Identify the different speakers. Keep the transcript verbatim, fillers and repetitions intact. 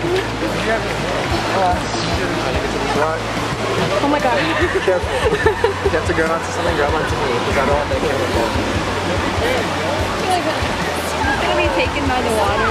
Speaker 1: Oh my god.
Speaker 2: Be careful. You have to grab onto something, grab onto me, because I don't want that camera to
Speaker 1: It's gonna be taken by the water.